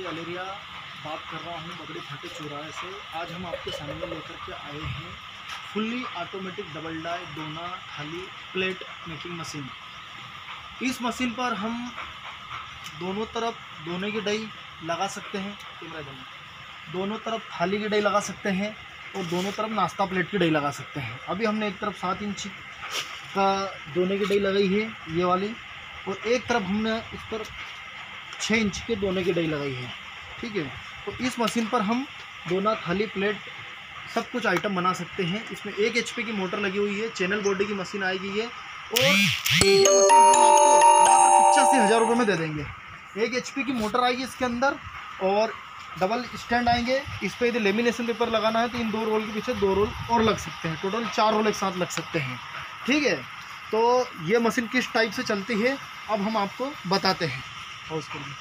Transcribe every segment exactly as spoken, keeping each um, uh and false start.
वलेरिया बात कर रहा हूँ बगड़ी फाटे चौराहे से। आज हम आपके सामने लेकर के आए हैं फुल्ली ऑटोमेटिक डबल डाई दोना थाली प्लेट मेकिंग मशीन। इस मशीन पर हम दोनों तरफ दोने की डाई लगा सकते हैं, कैमरा दोनों तरफ थाली की डाई लगा सकते हैं और दोनों तरफ नाश्ता प्लेट की डाई लगा सकते हैं। अभी हमने एक तरफ सात इंच का दोने की डाई लगाई है ये वाली, और एक तरफ हमने इस पर छः इंच के दोने की डाई लगाई है। ठीक है, तो इस मशीन पर हम दोना थाली प्लेट सब कुछ आइटम बना सकते हैं। इसमें एक एच पी की मोटर लगी हुई है, चैनल बॉडी की मशीन आएगी ये, और ये मशीन हम आपको मात्र पचासी हज़ार रुपये में दे देंगे। एक एच पी की मोटर आएगी इसके अंदर और डबल स्टैंड आएंगे। इस पर यदि लेमिनेशन पेपर लगाना है तो इन दो रोल के पीछे दो रोल और लग सकते हैं, टोटल चार रोल एक साथ लग सकते हैं। ठीक है, तो ये मशीन किस टाइप से चलती है अब हम आपको बताते हैं। और उसके लिए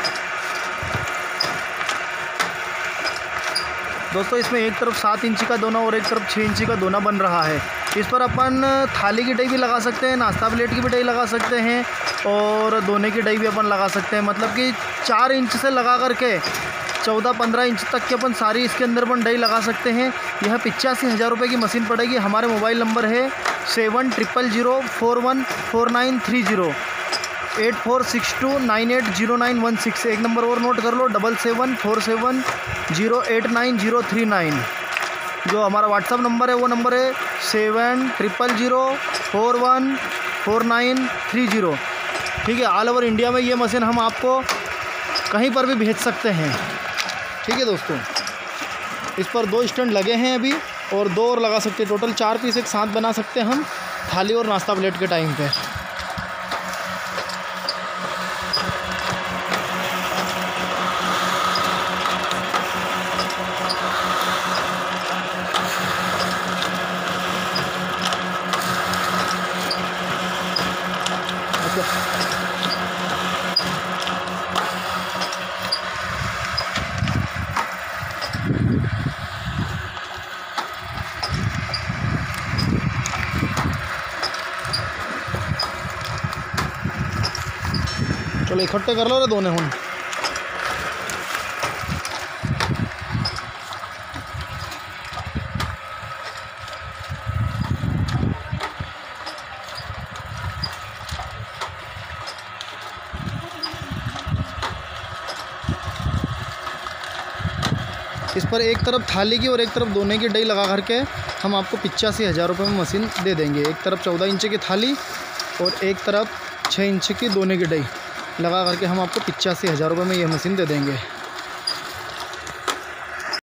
दोस्तों इसमें एक तरफ सात इंची का दोना और एक तरफ छः इंची का दोना बन रहा है। इस पर अपन थाली की डाई भी लगा सकते हैं, नाश्ता प्लेट की भी डाई लगा सकते हैं और दोने की डाई भी अपन लगा सकते हैं। मतलब कि चार इंच से लगा करके चौदह पंद्रह इंच तक की अपन सारी इसके अंदर अपन डाई लगा सकते हैं। यह पिचासी हज़ार रुपये की मशीन पड़ेगी। हमारे मोबाइल नंबर है seven triple zero four one four nine three zero eight four six two nine eight zero nine one six. एक नंबर और नोट कर लो, double seven four seven zero eight nine zero three nine. जो हमारा WhatsApp number है वो number है seven triple zero four one four nine three zero. ठीक है, ऑल ओवर इंडिया में ये मशीन हम आपको कहीं पर भी भेज सकते हैं। ठीक है दोस्तों, इस पर दो स्टैंड लगे हैं अभी और दो और लगा सकते हैं। टोटल चार पीस एक साथ बना सकते हैं हम थाली और नाश्ता प्लेट के टाइम पे। चलो इकट्ठे कर लो रे दोने हुन। इस पर एक तरफ थाली की और एक तरफ दोने की डाई लगा करके हम आपको पिचासी हज़ार रुपये में मशीन दे देंगे। एक तरफ चौदह इंच की थाली और एक तरफ छः इंच की दोने की डाई लगा करके हम आपको पिचासी हज़ार रुपये में ये मशीन दे देंगे।